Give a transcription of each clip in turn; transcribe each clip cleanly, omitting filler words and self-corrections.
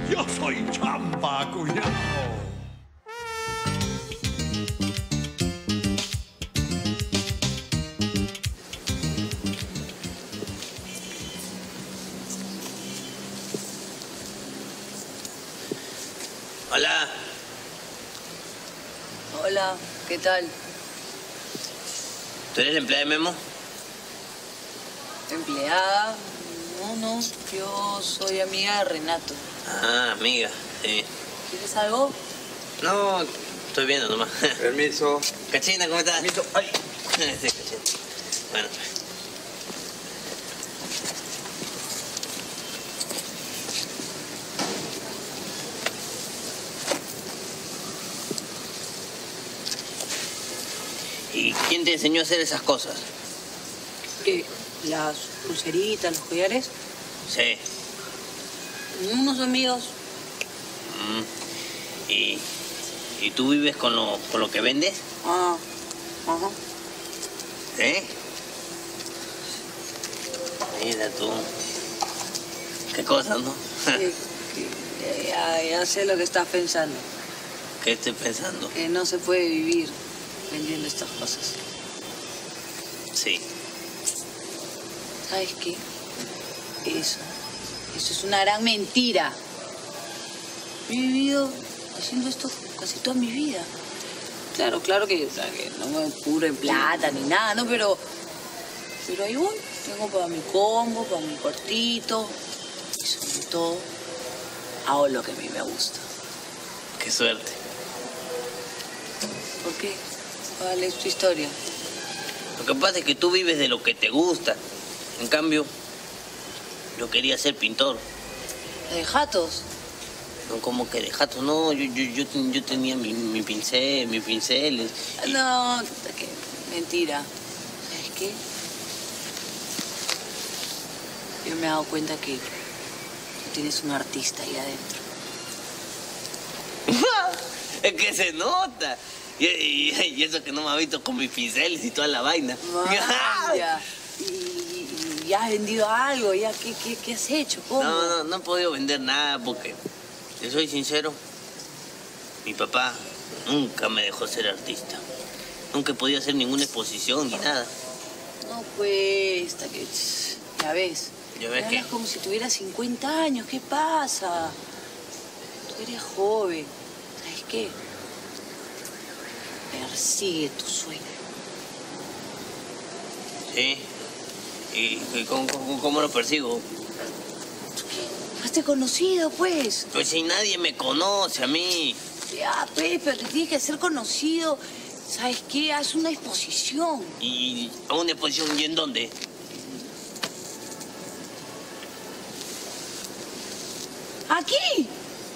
Yo soy Champa, cuñado. Hola. Hola, ¿qué tal? ¿Tú eres la empleada de Memo? ¿Empleada? No, yo soy amiga de Renato. Ah, amiga, sí. ¿Quieres algo? No, estoy viendo nomás. Permiso. Cachina, ¿cómo estás? Permiso. Ay. Sí, Cachina. Bueno. ¿Y quién te enseñó a hacer esas cosas? ¿Qué? ¿Las pulseritas, los collares? Sí. Unos amigos. ¿Y tú vives con lo que vendes? Ah, ajá. ¿Eh? Mira tú. ¿Qué cosas, no? Ya sé lo que estás pensando. ¿Qué estoy pensando? Que no se puede vivir vendiendo estas cosas. Sí. ¿Sabes qué? Eso es una gran mentira. He vivido haciendo esto casi toda mi vida. Claro que, o sea, que no me curo en plata ni nada, ¿no? Pero ahí voy. Tengo para mi combo, para mi cuartito. Y sobre todo, hago lo que a mí me gusta. Qué suerte. ¿Por qué? ¿Cuál es tu historia? Lo que pasa es que tú vives de lo que te gusta. En cambio, yo quería ser pintor. ¿De jatos? No, como que de jato, no. Yo tenía mi pincel, mis pinceles. Y... No, que mentira. ¿Sabes qué? Yo me he dado cuenta que tú tienes un artista ahí adentro. Es que se nota. Y eso que no me ha visto con mis pinceles y toda la vaina. Vaya. ¿Y ya has vendido algo? ¿Ya qué has hecho? ¿Cómo? No he podido vender nada porque, te soy sincero, mi papá nunca me dejó ser artista. Nunca he podido hacer ninguna exposición ni nada. No cuesta, que... Ya ves. ¿Ya ves qué? Hablas como si tuvieras 50 años. ¿Qué pasa? Tú eres joven. ¿Sabes qué? Persigue tu sueño. Sí. ¿Y cómo lo persigo? Hazte conocido, pues. Pues si nadie me conoce a mí. Ya, pues, pero te tienes que hacer conocido. ¿Sabes qué? Haz una exposición. ¿Y a una exposición y en dónde? ¡Aquí!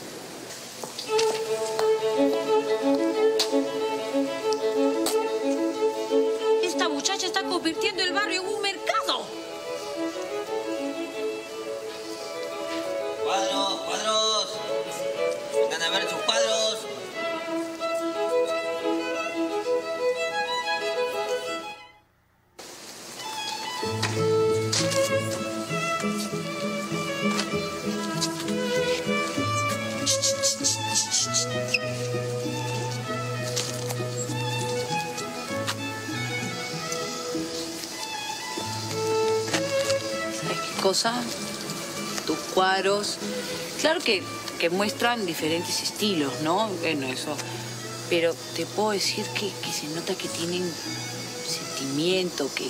Esta muchacha está convirtiendo el barrio en un mercado. Cuadros. Vengan a ver sus cuadros. Cosa, tus cuadros, claro que muestran diferentes estilos, ¿no? Bueno, eso, pero te puedo decir que se nota que tienen sentimiento, que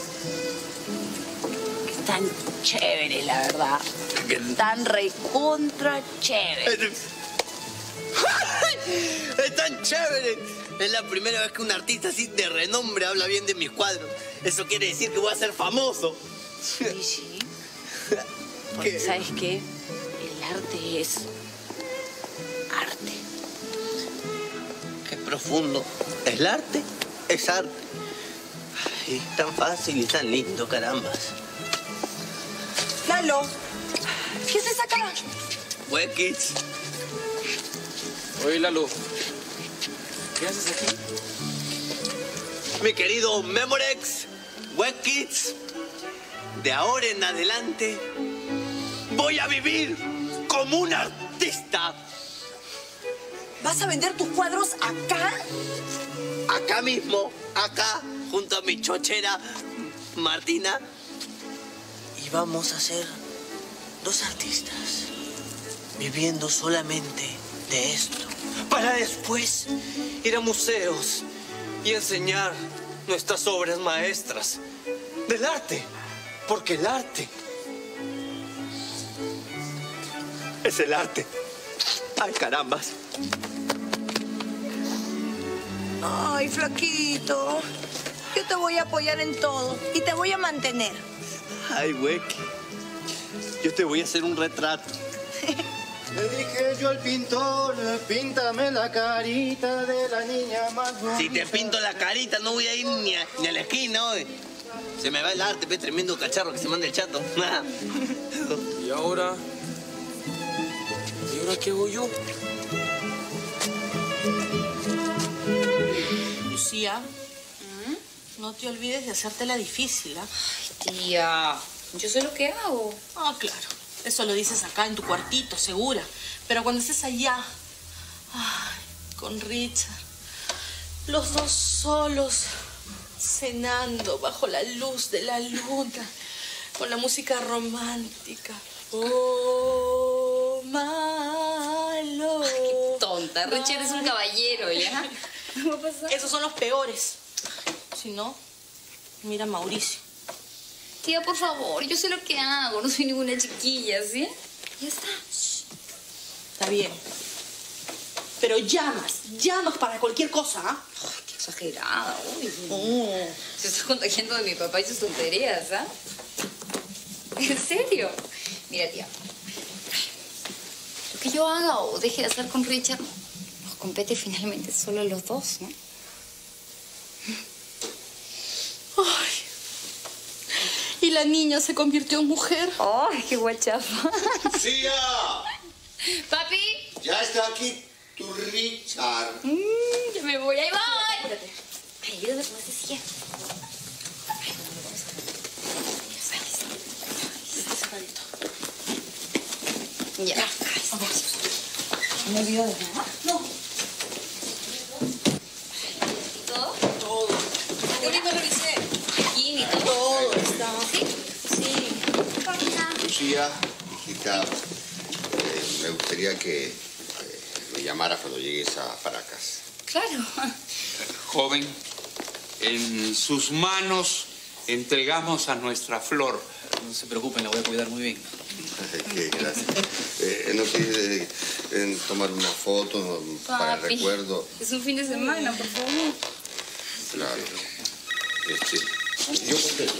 están chéveres, la verdad. Están recontra chéveres. ¡Están chéveres! Es la primera vez que un artista así de renombre habla bien de mis cuadros. Eso quiere decir que voy a ser famoso. Sí. Porque, ¿sabes qué? El arte es arte. Qué profundo. ¿El arte? Es arte. Ay, tan fácil y tan lindo, carambas. Lalo, ¿qué haces acá? Web Kids. Oye, Lalo. ¿Qué haces aquí? Mi querido Memorex, Web Kids, de ahora en adelante voy a vivir con como un artista. ¿Vas a vender tus cuadros acá? Acá mismo, acá, junto a mi chochera Martina. Y vamos a ser dos artistas viviendo solamente de esto. Para después ir a museos y enseñar nuestras obras maestras del arte. Porque el arte es el arte. Ay, carambas. Ay, flaquito. Yo te voy a apoyar en todo y te voy a mantener. Ay, Huequi. Yo te voy a hacer un retrato. Le dije yo al pintor, píntame la carita de la niña más bonita. Si te pinto la carita, no voy a ir ni a la esquina hoy. Se me va el arte, ve, tremendo cacharro que se manda el chato. ¿Y ahora? ¿Y ahora qué hago yo? Lucía, no te olvides de hacértela difícil, ¿ah? Ay, tía, yo sé lo que hago. Ah, claro. Eso lo dices acá en tu cuartito, segura. Pero cuando estés allá, ay, con Richard, los dos solos, cenando bajo la luz de la luna, con la música romántica. Oh, malo. Qué tonta, Richard es un caballero, ¿ya? ¿Qué va a pasar? Esos son los peores. Si no, mira a Mauricio. Tía, por favor, yo sé lo que hago. No soy ninguna chiquilla, ¿sí? Ya está. Está bien. Pero llamas para cualquier cosa, ¿ah? Ay, qué exagerada, uy. Se está contagiando de mi papá y sus tonterías, ¿ah? ¿En serio? Mira, tía. Lo que yo haga o deje de hacer con Richard nos compete finalmente solo a los dos, ¿no? Ay. Y la niña se convirtió en mujer. ¡Ay, qué guachafa! ¡Lucía! ¡Papi! Ya está aquí tu Richard. Ya me voy, ahí voy. Apúrate. Ay, ayúdame con ese silla. Ya. ¿Me olvidó de nada? No. ¿Y todo? Todo. Ahorita revisé. ¿Aquí y todo? Todo está. ¿Sí? Sí. Lucía, hijita, me gustaría que me llamaras cuando llegues a Paracas. Claro. Joven, en sus manos entregamos a nuestra flor. No se preocupen, la voy a cuidar muy bien. Qué gracias. ¿No quieres tomar una foto para el Papi, recuerdo? es un fin de semana, por favor. Claro. Yo contesto.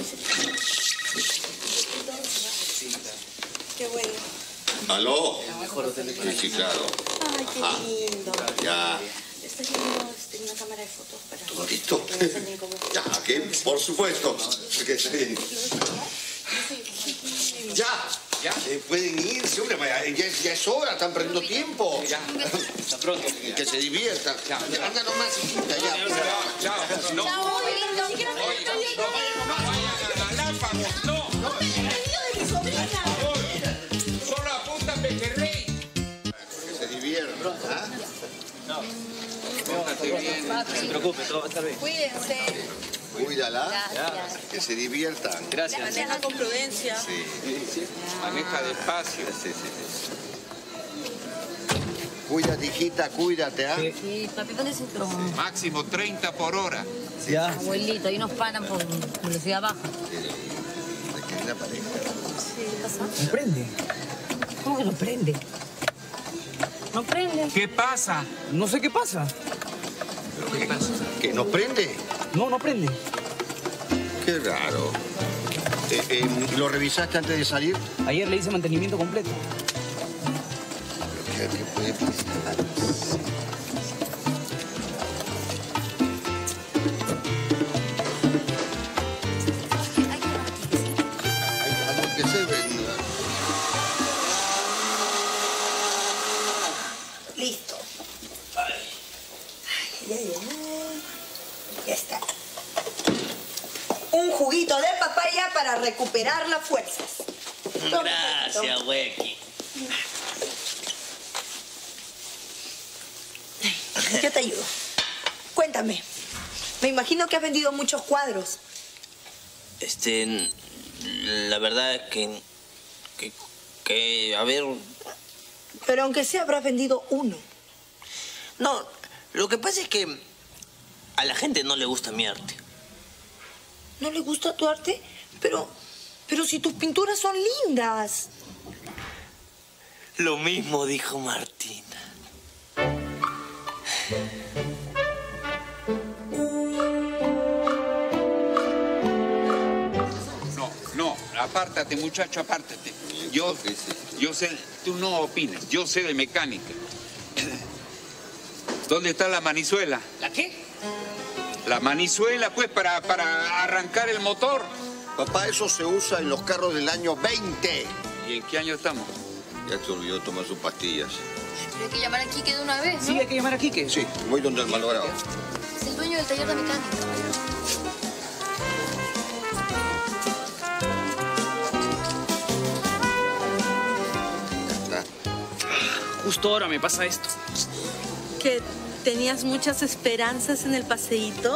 Qué bueno. ¿Aló? Sí, claro. Ay, qué Ajá. lindo. Ya. ¿Estás llevando una cámara de fotos para ¿Todo listo? que no salen como... Ya, ¿qué? Por supuesto. Que sí. Ya. ¿Ya? Pueden irse, hombre, ya es hora, están perdiendo tiempo. Ya. Hasta pronto. Que se diviertan. Ya. Anda nomás, hijita, ya. Chao. No. Chao, bonito. No vayan a Galápagos, no. Solo apunta a Pejerrey. Que se diviertan. ¿Ah? Póngate bien. No se preocupe, todo va a estar bien. Cuídense. Cuídala. Gracias. Que se diviertan. Gracias. Maneja con prudencia. Sí. Maneja despacio. Sí. Cuídate, hijita, cuídate, ¿ah? Sí, papi, ¿cuál es el cinturón? Máximo 30 por hora. Ya. Abuelito, ahí nos paran por velocidad baja. Que es la pareja. ¿Qué pasa? ¿Me prende? ¿Cómo que no prende? No prende. ¿Qué pasa? No sé qué pasa. ¿Qué pasa? ¿Que no prende? No prende. Qué raro. ¿Lo revisaste antes de salir? Ayer le hice mantenimiento completo. ¿Qué puede pasar? Hay algo que se ve. Listo. Ya está. Un juguito de papaya para recuperar las fuerzas. Gracias, Huequi. Yo te ayudo. Cuéntame. Me imagino que has vendido muchos cuadros. La verdad es que, a ver... Pero aunque sea, habrás vendido uno. No, lo que pasa es que a la gente no le gusta mi arte. ¿No le gusta tu arte? Pero si tus pinturas son lindas. Lo mismo dijo Martina. No, apártate, muchacho, apártate. Yo sé, tú no opines, yo sé de mecánica. ¿Dónde está la manizuela? ¿La qué? La manizuela, pues, para arrancar el motor. Papá, eso se usa en los carros del año 20. ¿Y en qué año estamos? Ya te olvidó tomar sus pastillas. Pero hay que llamar a Quique de una vez, ¿no? Sí, hay que llamar a Quique. Sí, voy donde el malogrado. Es el dueño del taller de mecánica. Justo ahora me pasa esto. ¿Que tenías muchas esperanzas en el paseíto?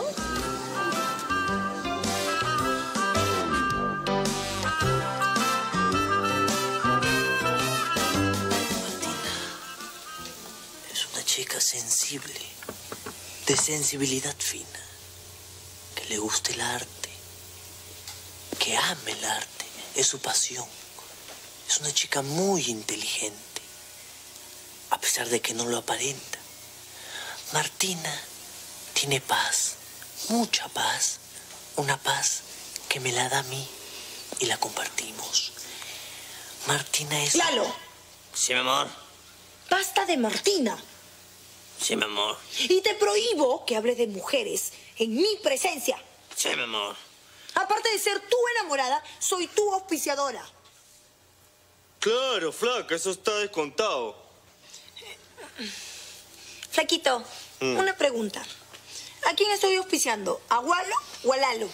Chica sensible, de sensibilidad fina, que le guste el arte, que ame el arte, es su pasión. Es una chica muy inteligente, a pesar de que no lo aparenta. Martina tiene paz, mucha paz, una paz que me la da a mí y la compartimos. Martina es... ¡Lalo! Sí, mi amor. Basta de Martina. Sí, mi amor. Y te prohíbo que hables de mujeres en mi presencia. Sí, mi amor. Aparte de ser tu enamorada, soy tu auspiciadora. Claro, flaca, eso está descontado. Flaquito, una pregunta. ¿A quién estoy auspiciando? ¿A Walo o a Lalo?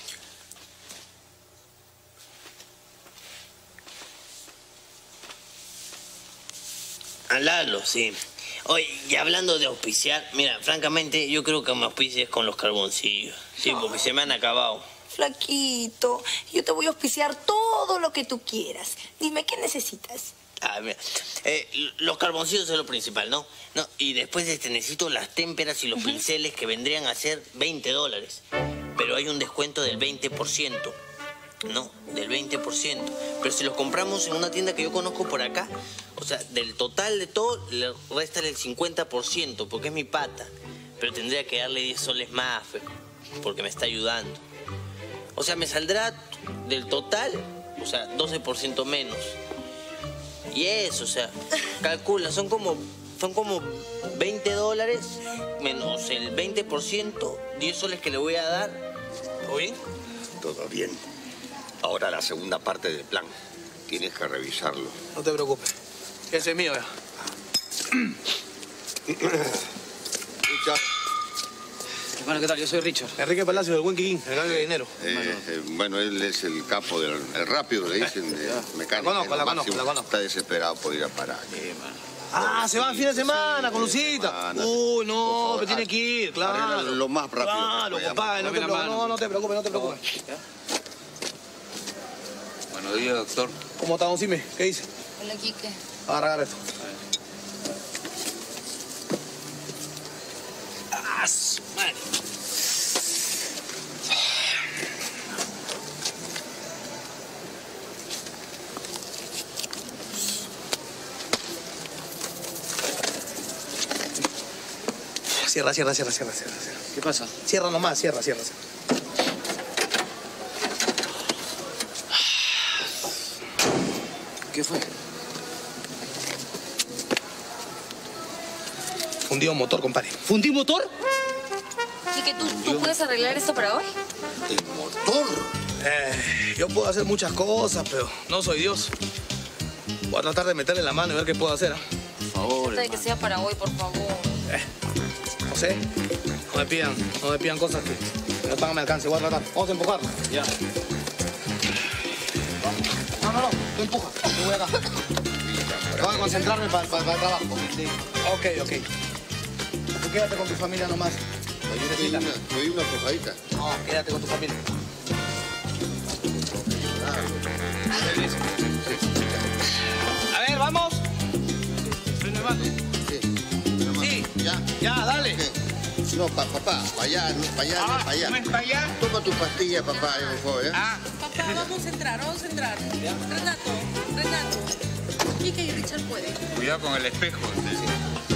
A Lalo, sí. Oye, y hablando de auspiciar, mira, francamente, yo creo que me auspicies con los carboncillos. Sí, porque se me han acabado. Flaquito, yo te voy a auspiciar todo lo que tú quieras. Dime, ¿qué necesitas? Ah, mira, los carboncillos es lo principal, ¿no? No, y después necesito las témperas y los pinceles que vendrían a ser $20. Pero hay un descuento del 20%. No, del 20%. Pero si los compramos en una tienda que yo conozco por acá, o sea, del total de todo, le resta el 50%, porque es mi pata. Pero tendría que darle 10 soles más, porque me está ayudando. O sea, me saldrá del total, o sea, 12% menos. Y eso, o sea, calcula, son como $20 menos el 20%, 10 soles que le voy a dar. ¿Todo bien? Todo bien. Ahora la segunda parte del plan. Tienes que revisarlo. No te preocupes. Ese es mío, ya. Escucha. Hermano, ¿qué tal? Yo soy Richard. Enrique Palacio, del Buen Quiquín, el gallo de dinero. Bueno, él es el capo del el rápido, le dicen, de mecánica. La conozco. Está desesperado por ir a parar. Ah, se va el fin de semana con Lucita. Uy, no, pero tiene que ir, claro. Arregla lo más rápido. Claro, compadre, no te preocupes. Buenos días, doctor. ¿Cómo está, don Sime? ¿Qué dice? Hola, Quique. Agarra esto. ¡Ah, su madre! Cierra. ¿Qué pasa? Cierra nomás, cierra. ¿Qué fue? Fundido motor, compadre. ¿Fundí motor? Quique, ¿tú puedes arreglar esto para hoy? ¿El motor? Yo puedo hacer muchas cosas, pero no soy Dios. Voy a tratar de meterle la mano y ver qué puedo hacer. Por favor, Trata de que sea para hoy, por favor. José, no me pidan cosas que no están a mi alcance. Voy a tratar. Vamos a empujarlo. Ya. No, tú empuja. Yo voy acá. Voy a concentrarme para el trabajo. Sí. Ok. quédate con tu familia nomás. Te doy una pojadita. No, quédate con tu familia. A ver, vamos. Freno de mano. Sí. Ya, dale. No, papá, para allá, no para allá, no para allá. ¿No es para allá? Toma tu pastilla, papá, por favor, ¿eh? Papá, vamos a entrar. Renato. Kika y Richard pueden. Cuidado con el espejo.